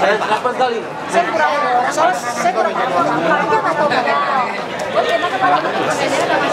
8 kali. Saya kurang, soalnya saya kurang paham. Dia nggak tahu. Oke, mana